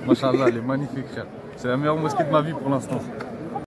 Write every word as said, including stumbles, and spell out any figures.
Machallah, elle est magnifique, frère. C'est la meilleure mosquée de ma vie pour l'instant.